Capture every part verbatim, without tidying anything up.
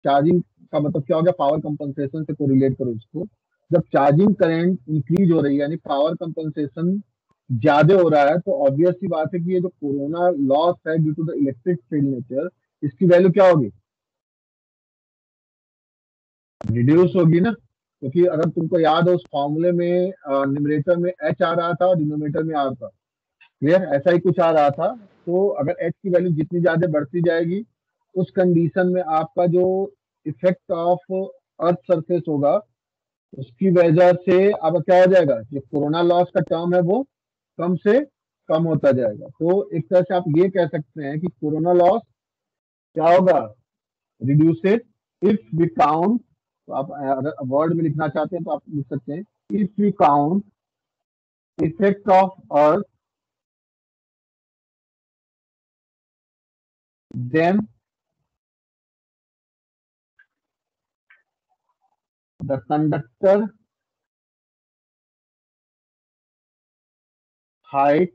Charging का मतलब क्या हो गया, पावर कंपनसेशन से कोरिलेट करो इसको। जब चार्जिंग करंट इंक्रीज हो रही है यानी पावर कंपनसेशन ज्यादा हो रहा है, तो ऑब्वियस सी बात है कि ये जो कोरोना लॉस है due to the electric field nature, इसकी वैल्यू क्या होगी, रिड्यूस होगी ना। क्योंकि अगर तुमको याद हो उस फॉर्मूले में न्यूमरेटर में एच आ रहा था और डिनोमिनेटर में आर था, क्लियर, ऐसा ही कुछ आ रहा था। तो अगर एच की वैल्यू जितनी ज्यादा बढ़ती जाएगी, उस कंडीशन में आपका जो इफेक्ट ऑफ अर्थ सरफेस होगा, उसकी वजह से अब क्या हो जाएगा, जो कोरोना लॉस का टर्म है वो कम से कम होता जाएगा। तो एक तरह से आप ये कह सकते हैं कि कोरोना लॉस क्या होगा, रिड्यूसेड इफ वी काउंट। तो आप अगर वर्ड में लिखना चाहते हैं तो आप लिख सकते हैं, if we count effect of earth then the conductor height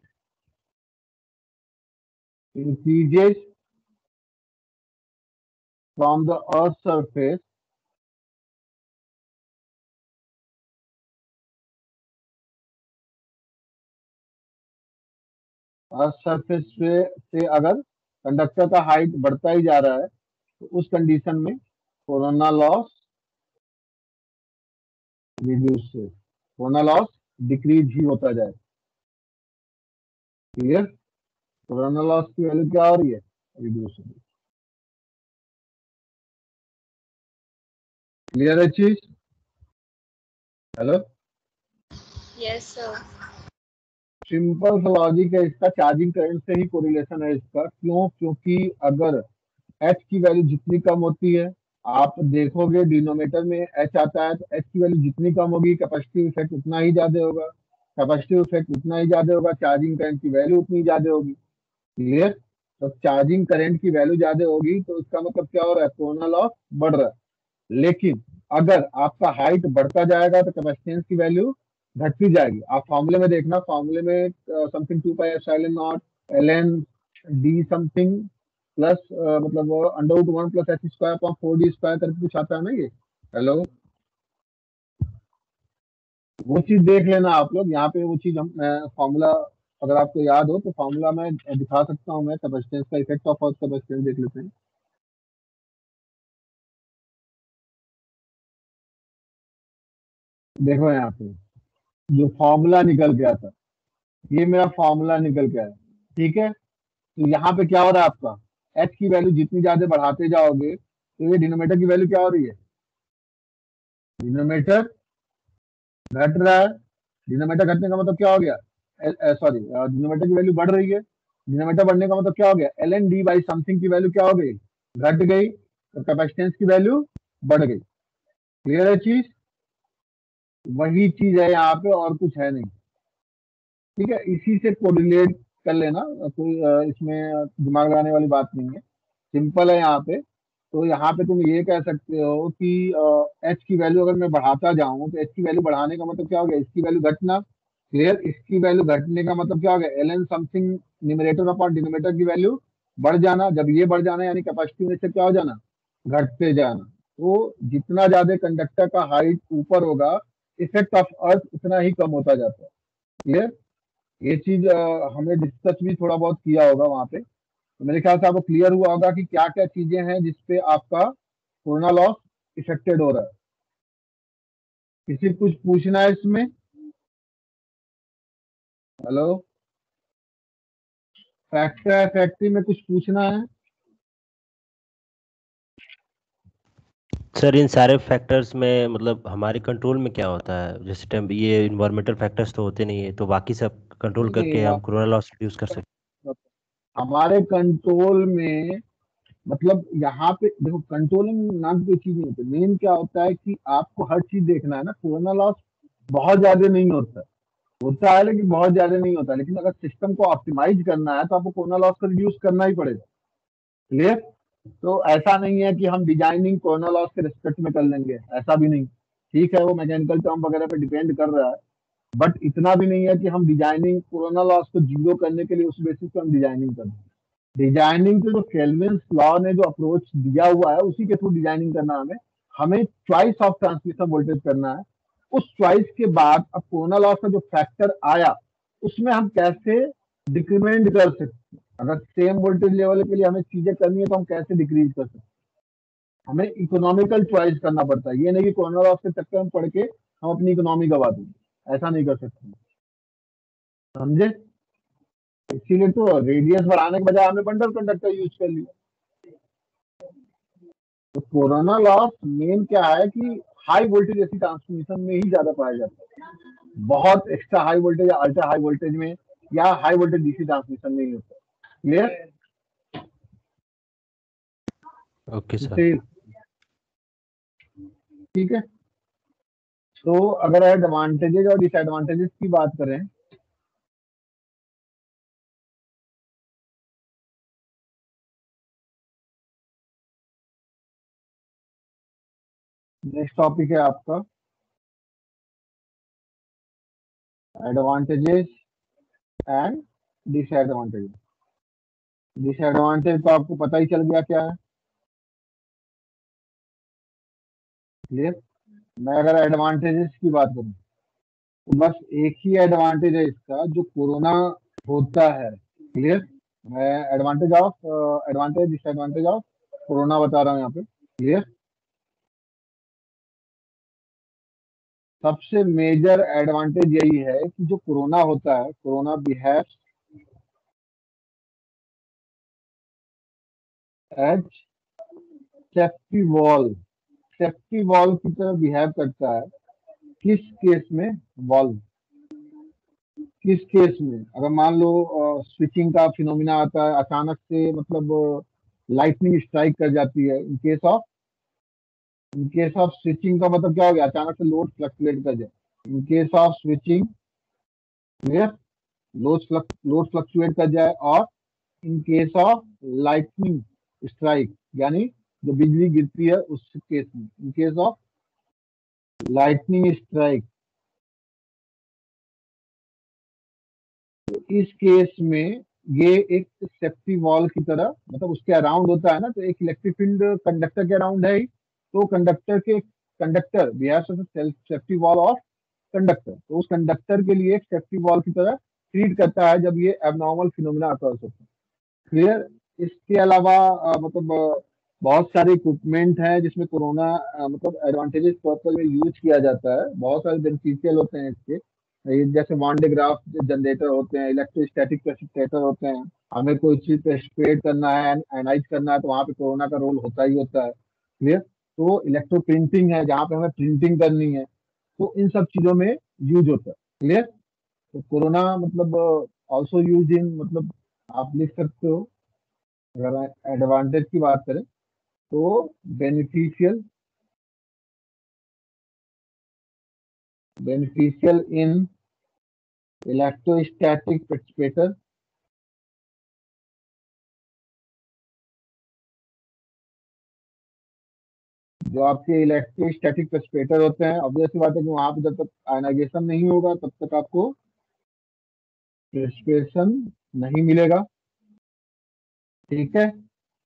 increases from the earth surface earth surface पे से अगर कंडक्टर का हाइट बढ़ता ही जा रहा है, तो उस कंडीशन में कोरोना लॉस रिड्यूस से कोरोना लॉस डिक्रीज ही होता जाए। क्लियर, कोरोना लॉस की वैल्यू क्या हो रही है, रिड्यूस हो रही है। क्लियर है चीज, हेलो। Yes sir. सिंपल सा लॉजिक है इसका, चार्जिंग करंट से ही कोरिलेशन है इसका। क्यों, क्योंकि अगर एच की वैल्यू जितनी कम होती है, आप देखोगे डिनोमिनेटर में एच आता है, तो एच की वैल्यू जितनी कम होगी कैपेसिटिव इफेक्ट उतना ही ज्यादा होगा, कैपेसिटिव इफेक्ट उतना ही ज्यादा होगा, चार्जिंग करंट की वैल्यू उतनी ज्यादा होगी। क्लियर, तो चार्जिंग करंट की वैल्यू ज्यादा होगी तो इसका मतलब क्या हो रहा है, कोरोना लॉस बढ़ रहा है। लेकिन अगर आपका हाइट बढ़ता जाएगा तो कैपेसिटेंस की वैल्यू घटती जाएगी। आप फॉर्मूले में देखना, फॉर्मूले में something two pi epsilon not L N D something plus मतलब under root one plus H square upon four D square करके कुछ आता है ना ये, हेलो। वो चीज देख लेना आप लोग, यहाँ पे वो चीज हम फॉर्मूला अगर आपको याद हो तो फॉर्मूला मैं दिखा सकता हूँ, मैं कैपेसिटेंस का इफेक्ट ऑफ अर्थ कैपेसिटेंस देख लेते हैं। देखो यहाँ पे जो फॉर्मूला निकल के आता, ये मेरा फॉर्मूला निकल के आया, ठीक है। तो यहाँ पे क्या हो रहा है आपका, एच की वैल्यू जितनी ज्यादा बढ़ाते जाओगे तो ये डिनोमिनेटर की वैल्यू क्या हो रही है, डिनोमिनेटर घट रहा है। डिनोमिनेटर घटने का मतलब क्या हो गया, सॉरी डिनोमिनेटर की वैल्यू बढ़ रही है, डिनोमिनेटर बढ़ने का मतलब क्या हो गया, L N D by something की वैल्यू क्या हो गई, घट गई, तो कैपेसिटेंस की वैल्यू बढ़ गई। क्लियर है चीज, वही चीज है यहाँ पे और कुछ है नहीं। ठीक है, इसी से कोरिलेट कर लेना, कोई अ, इसमें दिमाग लगाने वाली बात नहीं है, सिंपल है यहाँ पे। तो यहाँ पे तुम ये कह सकते हो कि एच की वैल्यू अगर मैं बढ़ाता जाऊं तो एच की वैल्यू बढ़ाने का मतलब क्या हो गया, इसकी वैल्यू घटना। क्लियर, इसकी वैल्यू घटने का मतलब क्या हो गया, L N something numerator upon denominator की वैल्यू बढ़ जाना। जब ये बढ़ जाना यानी कैपेसिटी में से क्या हो जाना, घटते जाना। तो जितना ज्यादा कंडक्टर का हाइट ऊपर होगा, इफेक्ट ऑफ अर्थ उतना ही कम होता जाता है। क्लियर, ये चीज अ, हमने डिस्कस भी थोड़ा बहुत किया होगा वहां पे। तो मेरे ख्याल से आपको क्लियर हुआ होगा कि क्या क्या चीजें हैं जिसपे आपका कोरोना लॉस इफेक्टेड हो रहा है। किसी को कुछ पूछना है इसमें, हेलो, फैक्टर फैक्ट्री में कुछ पूछना है। सर इन सारे फैक्टर्स में मतलब हमारे कंट्रोल में क्या होता है, जैसे टाइम ये इन्वायरमेंटल फैक्टर्स तो होते नहीं है, तो बाकी सब कंट्रोल करके नहीं, हम कोरोना लॉस रिड्यूस कर सकते हमारे कंट्रोल में मतलब यहाँ पे देखो, कंट्रोल में नाम की कोई चीज नहीं होती। मेन क्या होता है कि आपको हर चीज देखना है ना, कोरोना लॉस बहुत ज्यादा नहीं होता, होता है लेकिन बहुत ज्यादा नहीं होता। लेकिन अगर सिस्टम को ऑप्टिमाइज करना है तो आपको कोरोना लॉस को रिड्यूस करना ही पड़ेगा। क्लियर, तो ऐसा नहीं है कि हम डिजाइनिंग कोरोना लॉस के रिस्पेक्ट में कर लेंगे, ऐसा भी नहीं। ठीक है, वो मैकेनिकल टर्म वगैरह पे डिपेंड कर रहा है, बट इतना भी नहीं है कि हम डिजाइनिंग कोरोना लॉस को जीरो करने के लिए उस बेसिस पे हम डिजाइनिंग कर दें। डिजाइनिंग तो जो केल्विन लॉ ने जो अप्रोच दिया हुआ है उसी के थ्रू डिजाइनिंग करना है हमें हमें चॉइस ऑफ ट्रांसमिशन वोल्टेज करना है। उस चॉइस के बाद अब कोरोना लॉस का जो फैक्टर आया उसमें हम कैसे डिक्रीमेंट कर सकते हैं। अगर सेम वोल्टेज लेवल के लिए हमें चीजें करनी है तो हम कैसे डिक्रीज कर सकते हैं। हमें इकोनॉमिकल चॉइस करना पड़ता है। ये नहीं कि कोरोना लॉस के चक्कर में पड़ के हम अपनी इकोनॉमी गवा दें, ऐसा नहीं कर सकते, समझे। इसीलिए तो रेडियस बढ़ाने के बजाय हमने बंडल कंडक्टर यूज कर लिया। तो कोरोना लॉस मेन क्या है कि हाई वोल्टेज ऐसी ट्रांसमिशन में ही ज्यादा पाया जाता है, बहुत एक्स्ट्रा हाई वोल्टेज या अल्ट्रा हाई वोल्टेज में या हाई वोल्टेज डीसी ट्रांसमिशन में ही होता है। क्लियर? Okay sir. ठीक है। तो अगर एडवांटेजेस और डिसएडवांटेजेस की बात करें, नेक्स्ट टॉपिक है आपका एडवांटेजेस एंड डिसएडवांटेजेस। डिसएडवांटेज तो आपको पता ही चल गया क्या है। क्लियर? मैं अगर एडवांटेजेस की बात करूं तो बस एक ही एडवांटेज है इसका, जो कोरोना होता है। क्लियर? मैं advantage of advantage disadvantage of corona बता रहा हूं यहाँ पे। क्लियर? सबसे मेजर एडवांटेज यही है कि जो कोरोना होता है, corona behaves as safety wall, safety wall की तरह बिहेव करता है। किस केस में? वॉल्व। किस केस में? अगर मान लो स्विचिंग का फिनोमिना आता है, अचानक से मतलब लाइटनिंग स्ट्राइक कर जाती है। In case of in case of switching का मतलब क्या हो गया? अचानक से लोड फ्लक्चुएट कर जाए। In case of switching, clear, load load fluctuate कर जाए। और in case of lightning strike, यानी जो बिजली गिरती है उस केस में, in case of lightning strike, इस केस में ये एक सेफ्टी वॉल की तरह, मतलब उसके अराउंड होता है ना, तो एक इलेक्ट्रिक फील्ड कंडक्टर के अराउंड है ही, तो कंडक्टर के conductor we have safety wall of conductor, तो उस कंडक्टर के लिए एक सेफ्टी वॉल की तरह ट्रीट करता है जब ये एबनॉर्मल फिनोमिना अकर्स होता है। क्लियर? इसके अलावा अ, मतलब अ, बहुत सारे इक्विपमेंट हैं जिसमें कोरोना अ, मतलब एडवांटेजेस तौर पर यूज किया जाता है। बहुत सारे बेनिफिशियल होते हैं इसके। ये जैसे वांडेग्राफ जनरेटर होते हैं, इलेक्ट्रोस्टैटिक प्रेसिपिटेटर होते हैं। हमें कोई चीज प्रेसिपिटेट करना है, एनालाइज करना है, तो वहाँ पे कोरोना का रोल होता ही होता है। क्लियर? तो इलेक्ट्रो प्रिंटिंग है, जहाँ पे हमें प्रिंटिंग करनी है, तो इन सब चीजों में यूज होता है। क्लियर? तो कोरोना मतलब ऑल्सो यूज इन, मतलब आप लिख सकते हो, अगर एडवांटेज की बात करें तो beneficial beneficial in electrostatic precipitator, जो आपके इलेक्ट्रोस्टैटिक प्रेसिपिटेटर होते हैं, ऑब्वियस सी बात है कि वहां पे जब तक आयनाइजेशन नहीं होगा तब तक आपको प्रेसिपिटेशन नहीं मिलेगा। ठीक है।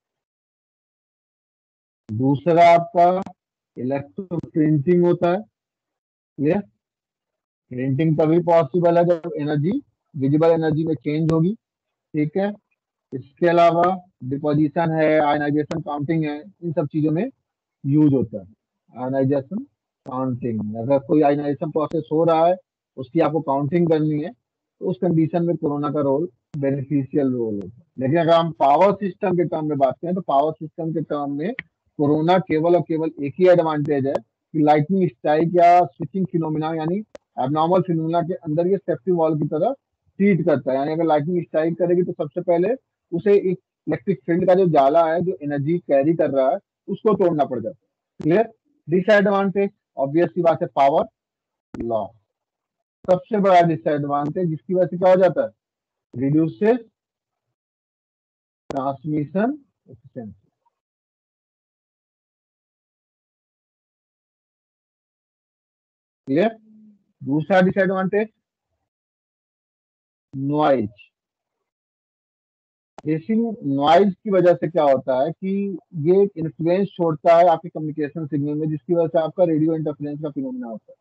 दूसरा आपका इलेक्ट्रो प्रिंटिंग होता है। क्लियर? प्रिंटिंग तभी पॉसिबल है जब एनर्जी विजिबल एनर्जी में चेंज होगी। ठीक है। इसके अलावा डिपोजिशन है, आयनाइजेशन काउंटिंग है, इन सब चीजों में यूज होता है आयनाइजेशन काउंटिंग। अगर कोई आयनाइजेशन प्रोसेस हो रहा है, उसकी आपको काउंटिंग करनी है, तो उस कंडीशन में कोरोना का रोल बेनिफिशियल रोल होता है। लेकिन अगर हम पावर सिस्टम के टर्म में बात करें तो पावर सिस्टम के टर्म में कोरोना केवल और केवल एक ही एडवांटेज है कि लाइटनिंग स्ट्राइक या स्विचिंग फिनोमिना, यानी एबनॉर्मल फिनोमिना के अंदर ये सेफ्टी वॉल की तरह ट्रीट करता है। यानी अगर लाइटनिंग स्ट्राइक करेगी तो सबसे पहले उसे एक इलेक्ट्रिक फील्ड का जो जाला है, जो एनर्जी कैरी कर रहा है, उसको तोड़ना पड़ जाता है। क्लियर? डिसएडवांटेज ऑब्वियस सी बात है, पावर लॉस सबसे बड़ा डिसएडवांटेज, जिसकी वजह से क्या हो जाता है? Reduces transmission efficiency. क्लियर? दूसरा डिसएडवांटेज, नॉइज। इसी नॉइज की वजह से क्या होता है कि ये एक इन्फ्लुएंस छोड़ता है आपके कम्युनिकेशन सिग्नल में, जिसकी वजह से आपका रेडियो इंटरफेरेंस का फिनोमिना होता है।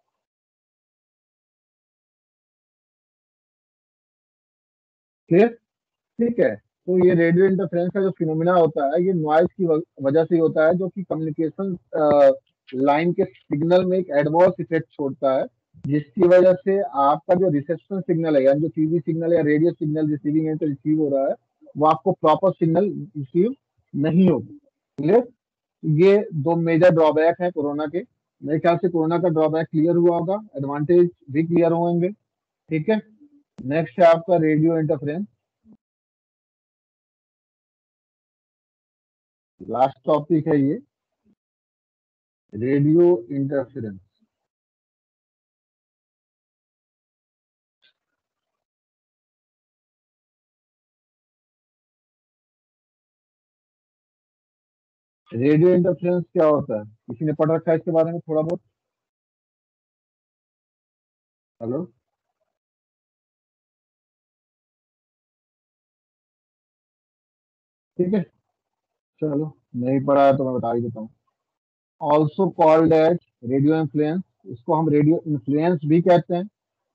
क्लियर? ठीक है। तो ये रेडियो इंटरफेरेंस का जो फिनोमिना होता है ये नॉइज की व- वजह से ही होता है, जो कि कम्युनिकेशन लाइन के सिग्नल में एक एडवर्स इफेक्ट छोड़ता है, जिसकी वजह से आपका जो रिसेप्शन सिग्नल है, यानी जो टीवी सिग्नल या रेडियो सिग्नल रिसीविंग एंड से रिसीव हो रहा है, वो आपको प्रॉपर सिग्नल रिसीव नहीं होगा। क्लियर? ये दो मेजर ड्रॉबैक है कोरोना के। मेरे ख्याल से कोरोना का ड्रॉबैक क्लियर हुआ होगा, एडवांटेज भी क्लियर होंगे। ठीक है। नेक्स्ट है आपका रेडियो इंटरफेरेंस। लास्ट टॉपिक है ये, रेडियो इंटरफेरेंस। रेडियो इंटरफेरेंस क्या होता है? किसी ने पढ़ रखा है इसके बारे में थोड़ा बहुत? हेलो? ठीक है, चलो, नहीं पढ़ा है तो मैं बता ही देता हूँ। Also called as radio influence, इसको हम रेडियो इन्फ्लुएंस भी कहते हैं।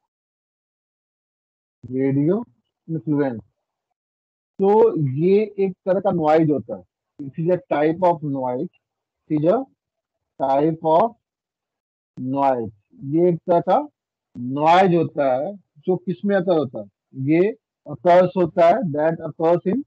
रेडियो इन्फ्लुएंस, तो ये एक तरह का नॉइज होता है। It is a type of noise. It is a type of noise. ये एक तरह का नॉइज होता है जो किसमें अकर होता है? ये अकर्स होता है, that occurs in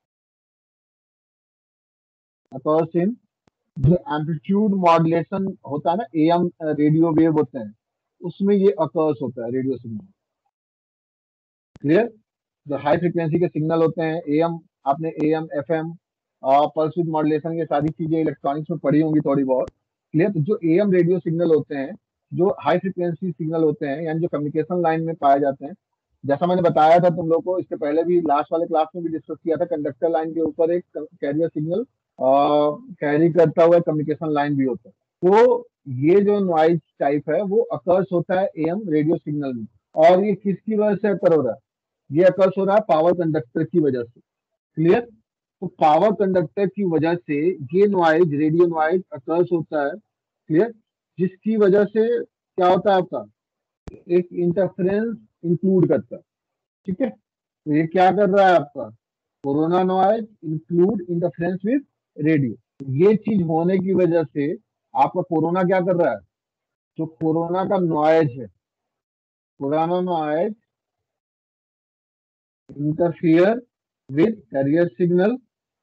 occurs in जो एम्पलीट्यूड मॉड्यूलेशन होता है ना, एएम रेडियो वेव होते हैं, उसमें ये अकर्स होता है रेडियो सिग्नल। क्लियर? जो हाई फ्रिक्वेंसी के सिग्नल होते हैं एएम, आपने AM FM pulse width modulation, ये सारी चीजें इलेक्ट्रॉनिक्स में पढ़ी होंगी थोड़ी बहुत। क्लियर? तो जो एएम रेडियो सिग्नल होते हैं, जो हाई फ्रिक्वेंसी सिग्नल होते हैं, यानी जो कम्युनिकेशन लाइन में पाए जाते हैं, जैसा मैंने बताया था तुम लोग को इसके पहले भी, लास्ट वाले क्लास में भी डिस्कस किया था, कंडक्टर लाइन के ऊपर एक कैरियर सिग्नल कैरी करता हुआ कम्युनिकेशन लाइन भी होता है। तो ये जो नॉइज टाइप है वो अकर्स होता है एएम रेडियो सिग्नल में। और ये किसकी वजह से अकर हो रहा है? ये अकर्स हो रहा है पावर कंडक्टर की वजह से। क्लियर? तो पावर कंडक्टर की वजह से ये नॉइज, रेडियो नॉइज अकर्स होता है। क्लियर? जिसकी वजह से क्या होता है आपका, एक इंटरफेरेंस इंक्लूड करता है। ठीक है। तो ये क्या कर रहा है आपका, corona noise include interference with radio. ये चीज होने की वजह से आपका कोरोना क्या कर रहा है, जो कोरोना का नॉइज है, corona noise interfere with carrier signal,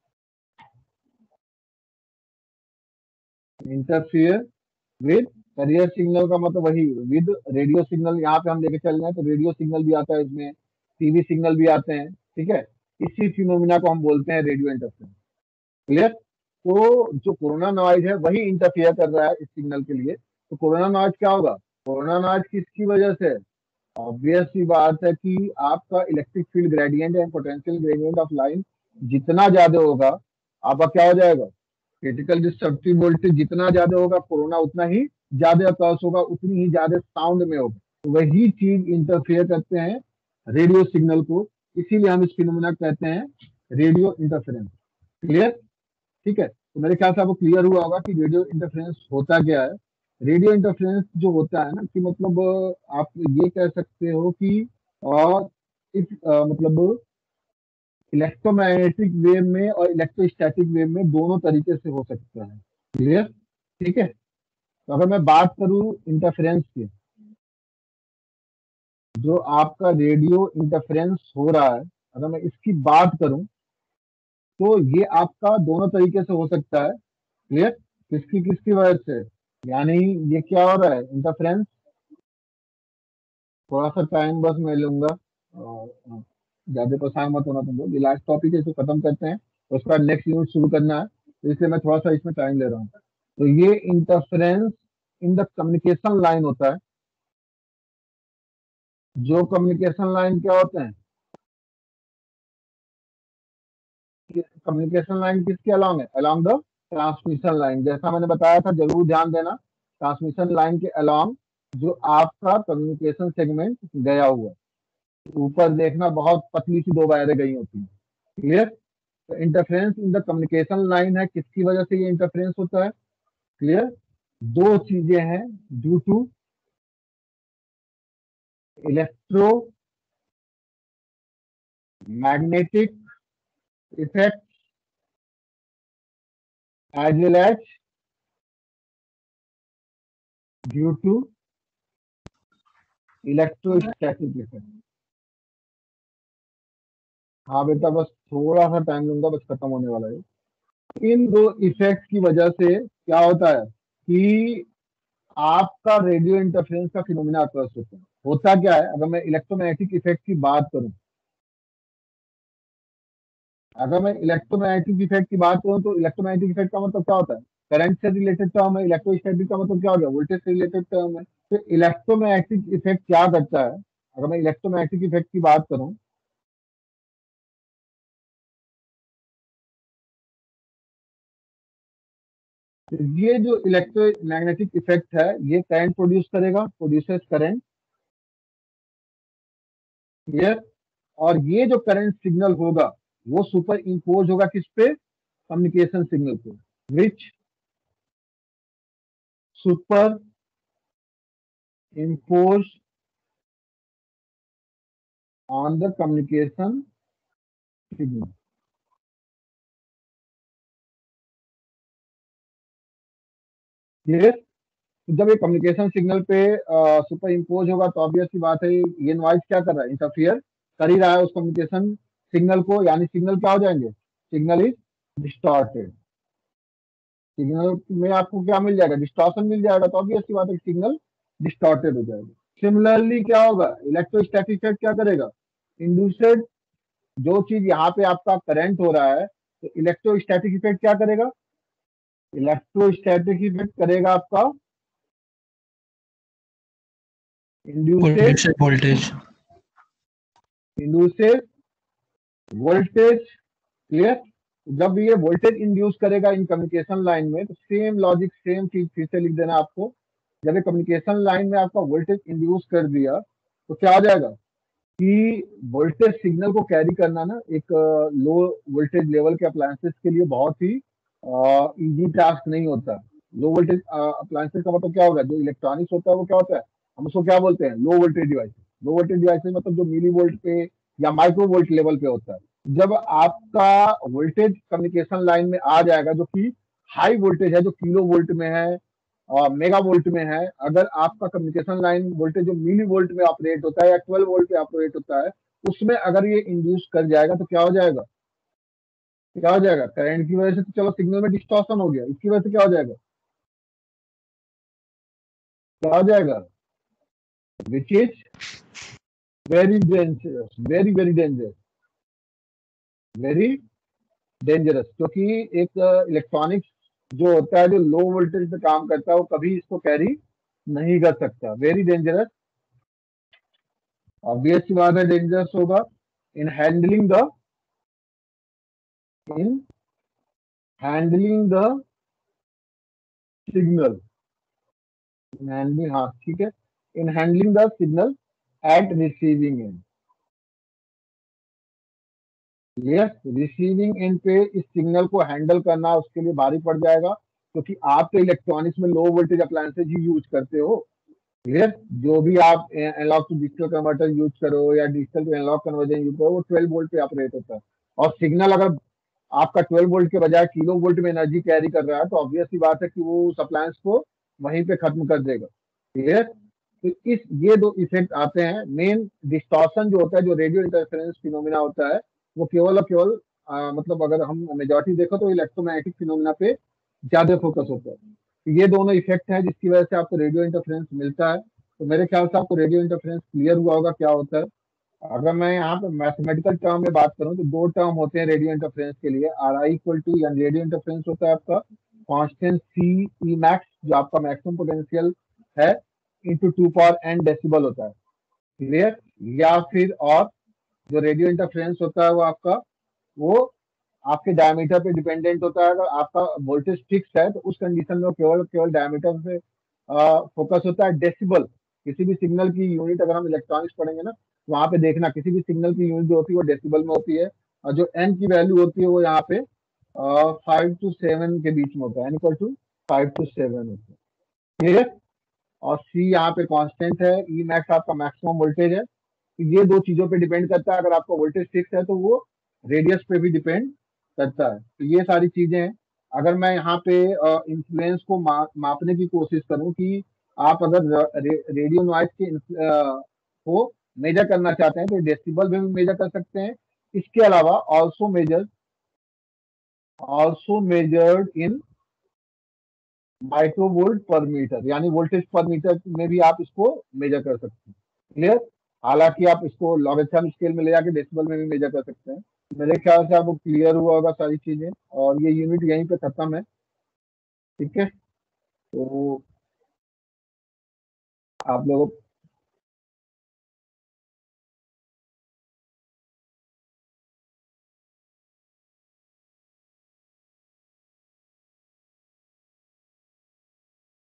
interfere with carrier signal का मतलब वही विद रेडियो सिग्नल। यहाँ पे हम लेके चल रहे हैं तो रेडियो सिग्नल भी आता है इसमें, टीवी सिग्नल भी आते हैं। ठीक है। इसी फिनोमिना को हम बोलते हैं रेडियो इंटरफेरेंस। क्लियर? तो जो कोरोना नॉइज है वही इंटरफियर कर रहा है इस सिग्नल के लिए। तो कोरोना नॉइज क्या होगा? कोरोना नॉइज किसकी वजह से? ऑब्वियस सी बात है कि आपका electric field gradient and potential gradient of line जितना ज्यादा होगा, आपका क्या हो जाएगा, क्रिटिकल डिस्ट्रक्टिव वोल्टेज जितना ज्यादा होगा, कोरोना उतना ही ज्यादा अकर्स होगा, उतनी ही ज्यादा साउंड में होगा। तो वही चीज इंटरफेयर करते हैं रेडियो सिग्नल को, इसीलिए हम इस फिनोमिना कहते हैं रेडियो इंटरफेरेंस। क्लियर? ठीक है। तो मेरे ख्याल से आपको क्लियर हुआ होगा कि रेडियो इंटरफेरेंस होता क्या है। रेडियो इंटरफेरेंस जो होता है ना, कि मतलब अ, आप ये कह सकते हो कि और इस अ, मतलब इलेक्ट्रोमैग्नेटिक वेव में और इलेक्ट्रोस्टैटिक वेव में दोनों तरीके से हो सकता है। क्लियर? ठीक है। तो अगर मैं बात करूं इंटरफेरेंस की, जो आपका रेडियो इंटरफेरेंस हो रहा है, अगर मैं इसकी बात करूं तो ये आपका दोनों तरीके से हो सकता है। क्लियर? किसकी किसकी वजह से, यानी ये क्या हो रहा है इंटरफेरेंस, थोड़ा सा टाइम बस मैं लूंगा, और अ, ज्यादा परेशान मत होना तुम लोग। ये लास्ट टॉपिक है, इसको खत्म करते हैं, उसके बाद नेक्स्ट यूनिट शुरू करना है, तो इसलिए मैं थोड़ा सा इसमें टाइम ले रहा हूँ। तो ये interference in the communication line होता है। जो कम्युनिकेशन लाइन क्या होते हैं, कम्युनिकेशन लाइन किसके अलोंग है, अलोंग द ट्रांसमिशन लाइन। जैसा मैंने बताया था, जरूर ध्यान देना, ट्रांसमिशन लाइन के अलोंग जो आपका कम्युनिकेशन सेगमेंट गया हुआ है, ऊपर देखना बहुत पतली सी दो वायरें गई होती हैं। क्लियर। तो interference in the communication line है, किसकी वजह से ये इंटरफेरेंस होता है? क्लियर। दो चीजें हैं, due to electro magnetic effect as well as due to electrostatic effect. हाँ बेटा, बस थोड़ा सा टाइम लूंगा, बस खत्म होने वाला है। इन दो इफेक्ट की वजह से क्या होता है कि आपका रेडियो इंटरफेरेंस का फिनोमिना अक्रस होता है। होता क्या है, अगर मैं इलेक्ट्रोमैग्नेटिक इफेक्ट की बात करूं अगर मैं इलेक्ट्रोमैग्नेटिक इफेक्ट की बात करूं तो इलेक्ट्रोमैग्नेटिक इफेक्ट का मतलब क्या होता है? करंट से रिलेटेड टर्म है। इलेक्ट्रोस्टैटिक का मतलब क्या हो गया? वोल्टेज से रिलेटेड टर्म है। तो इलेक्ट्रोमैग्नेटिक इफेक्ट क्या करता है? अगर मैं इलेक्ट्रोमैग्नेटिक इफेक्ट की बात करूं तो ये जो इलेक्ट्रोमैग्नेटिक इफेक्ट है, ये करंट प्रोड्यूस करेगा, प्रोड्यूसेस करंट। क्लियर। और ये जो करंट सिग्नल होगा वो सुपर इम्पोज होगा किस पे? कम्युनिकेशन सिग्नल पे। Which superimpose on the communication signal. Clear. तो जब ये कम्युनिकेशन सिग्नल पे सुपर इम्पोज होगा तो ऑब्वियस सी बात है, ये नॉइज क्या कर रहा है? इंटरफियर कर ही रहा है उस कम्युनिकेशन सिग्नल को, यानी सिग्नल क्या हो जाएंगे? Signal is distorted. सिग्नल में आपको क्या मिल जाएगा? डिस्टॉर्शन मिल जाएगा, तो ऑब्वियस सी बात है सिग्नल डिस्टॉर्टेड हो जाएगा। सिमिलरली क्या होगा? इलेक्ट्रोस्टैटिक इफेक्ट क्या करेगा? इंड्यूसेड, जो चीज यहाँ पे आपका करंट हो रहा है, तो इलेक्ट्रोस्टैटिक इफेक्ट क्या करेगा? इलेक्ट्रोस्टैटिक इफेक्ट करेगा आपका induced induced voltage. Induced voltage. Clear. जब ये वोल्टेज इंड्यूस करेगा इन कम्युनिकेशन लाइन में, तो सेम लॉजिक, सेम चीज फिर से लिख देना आपको। जब ये कम्युनिकेशन लाइन में आपका वोल्टेज इंड्यूस कर दिया तो क्या हो जाएगा कि वोल्टेज सिग्नल को कैरी करना ना एक लो वोल्टेज लेवल के अप्लायंसेस के लिए बहुत ही इजी टास्क नहीं होता। लो वोल्टेज अप्लायंसेस का मतलब क्या होगा? जो इलेक्ट्रॉनिक्स होता है वो क्या होता है? हम उसको क्या बोलते हैं? Low voltage device. Low voltage devices मतलब जो मिली वोल्ट पे या माइक्रो वोल्ट लेवल पे होता है। जब आपका वोल्टेज कम्युनिकेशन लाइन में आ जाएगा जो कि हाई वोल्टेज है, जो किलो वोल्ट में है और मेगा वोल्ट में है, अगर आपका कम्युनिकेशन लाइन वोल्टेज जो मिली वोल्ट में ऑपरेट होता है या ट्वेल्व वोल्ट पे ऑपरेट होता है, उसमें अगर ये इंड्यूस कर जाएगा तो क्या हो जाएगा? क्या हो जाएगा? करंट की वजह से तो चलो सिग्नल में डिस्टॉर्शन हो गया, इसकी वजह से क्या हो जाएगा? क्या हो जाएगा? Which is very dangerous, very very dangerous, very dangerous. क्योंकि एक इलेक्ट्रॉनिक्स जो होता है, जो लो वोल्टेज पे काम करता है, वो कभी इसको कैरी नहीं कर सकता। Very dangerous. ऑब्वियस सी बात है डेंजरस होगा in handling the in handling the signal. Handling, हाँ ठीक है। In handling the signal at receiving end. Yes, receiving end पे इस सिग्नल को हैंडल करना उसके लिए भारी पड़ जाएगा, क्योंकि आप तो इलेक्ट्रॉनिक्स में लो वोल्टेज अप्लायंसेज ही यूज करते हो। क्लियर। जो भी आप analog to digital converter use करो या digital to analog conversion use करो, वो ट्वेल्व वोल्ट पे ऑपरेट होता है। और सिग्नल अगर आपका ट्वेल्व वोल्ट के बजाय किलो वोल्ट में एनर्जी कैरी कर रहा है, तो ऑब्वियस सी बात है कि वो उस अप्लायंस को वहीं पे खत्म कर देगा। क्लियर। तो इस ये दो इफेक्ट आते हैं। मेन डिस्टॉर्शन जो होता है, जो रेडियो इंटरफेरेंस फिनोमिना होता है, वो केवल और केवल आ, मतलब अगर हम मेजॉरिटी देखो तो इलेक्ट्रोमैग्नेटिक फिनोमिना पे ज्यादा फोकस होता है। तो ये दोनों इफेक्ट हैं जिसकी वजह से आपको रेडियो इंटरफेरेंस मिलता है। तो मेरे ख्याल से आपको रेडियो इंटरफेरेंस क्लियर हुआ होगा क्या होता है। अगर मैं यहाँ पे मैथमेटिकल टर्म में बात करूँ तो दो टर्म होते हैं रेडियो इंटरफेरेंस के लिए। आर आई इक्वल टू, यानी रेडियो इंटरफेरेंस होता है आपका कांस्टेंट सी ई मैक्स, जो आपका मैक्सिमम पोटेंशियल है, into two power n decibel होता है। क्लियर। या फिर और जो रेडियो इंटरफेरेंस होता है वो आपका वो आपके डायमीटर पे डिपेंडेंट होता है। अगर आपका वोल्टेज फिक्स है तो उस कंडीशन में वो केवल केवल डायमीटर पे फोकस होता है। डेसिबल, किसी भी सिग्नल की यूनिट अगर हम इलेक्ट्रॉनिक्स पढ़ेंगे ना, वहां पे देखना किसी भी सिग्नल की यूनिट जो होती है वो डेसिबल में होती है। और जो एन की वैल्यू होती है वो यहाँ पे फाइव टू सेवन के बीच में होता है, n equal to five to seven होता है। क्लियर? और सी यहाँ पे कांस्टेंट है, ई मैक्स आपका मैक्सिमम वोल्टेज है। तो ये दो चीजों पे डिपेंड करता है, अगर आपका वोल्टेज फिक्स है तो वो रेडियस पे भी डिपेंड करता है। तो ये सारी चीजें हैं। अगर मैं यहाँ पे इन्फ्लुएंस को मा, मापने की कोशिश करूं कि आप अगर रे, रेडियो नॉइज के अ, को मेजर करना चाहते हैं तो डेसिबल में भी मेजर कर सकते हैं। इसके अलावा also measure also measured in microvolt per metre, यानी वोल्टेज पर मीटर में भी आप इसको मेजर कर सकते हैं। क्लियर? हालांकि आप इसको लॉगरिथम स्केल में ले जाके डेसिबल में भी मेजर कर सकते हैं। मेरे ख्याल से आपको क्लियर हुआ होगा सारी चीजें, और ये यूनिट यहीं पे खत्म है। ठीक है, तो आप लोग